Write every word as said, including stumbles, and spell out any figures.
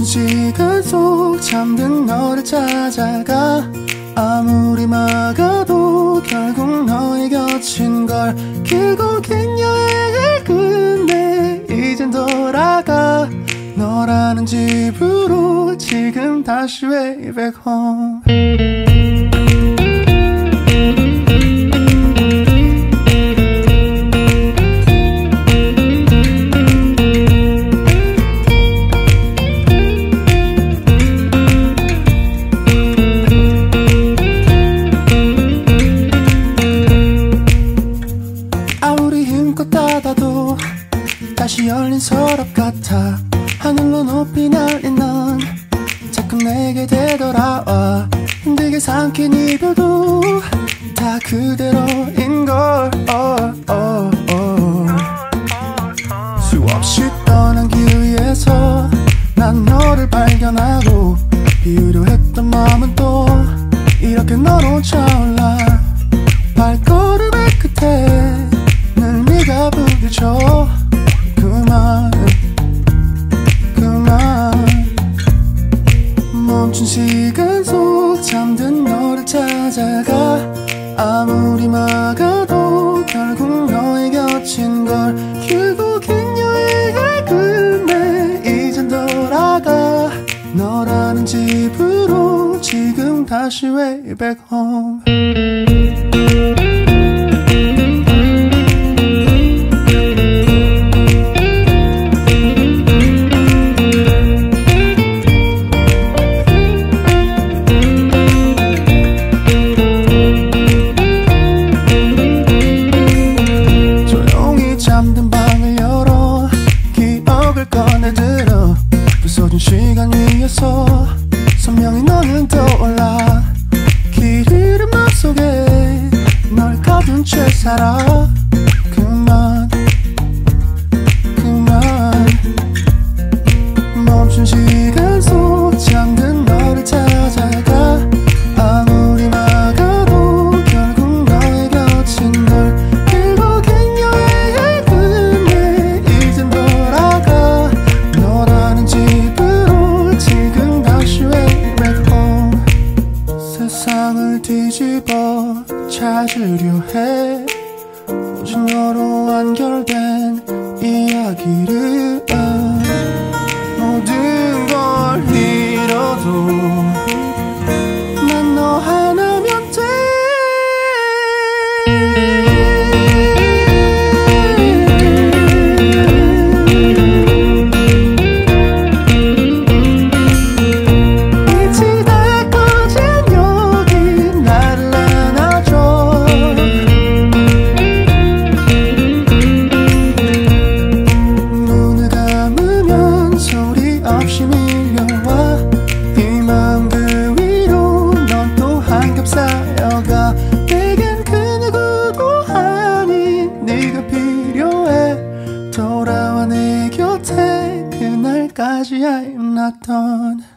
시간 속 잠든 너를 찾아가 아무리 막아도 결국 너의 곁인 걸 길고 긴 여행을 끝내 이젠 돌아가 너라는 집으로 지금 다시 way back home. 아무리 힘껏 닫아도 다시 열린 서랍 같아 하늘로 높이 날린 넌 자꾸 내게 되돌아와 힘들게 삼킨 이별도 다 그대로인걸 oh, oh, oh. 수없이 떠난 길 위에서 난 너를 발견하고 비우려 했던 마음은 또 이렇게 너로 차올라 발걸음의 끝에 늘 네가 부딪혀 그만 멈춘 시간 속 잠든 너를 찾아가 아무리 막아도 결국 너의 곁인 걸 길고 긴 여행을 끝내 이젠 돌아가 너라는 집으로 지금 다시 way back home. 잠든 방을 열어 기억을 꺼내들어 부서진 시간 위에서 선명히 너는 떠올라 길 이름 속에 널 가둔 채 살아 그만 그만 멈춘 시간 속 잠든 너를 찾아가 아무리 막아도 결국 너의 곁인 걸 세상을 뒤집어 찾으려 해 오직 너로 완결된 이야기를 모든 걸 잃어도 난 너 하나면 돼. 없이 밀려와 이 마음 그 위로 넌 또 한 겹 쌓여가 내겐 그 누구도 아닌 네가 필요해 돌아와 내 곁에 그날까지 I'm not done.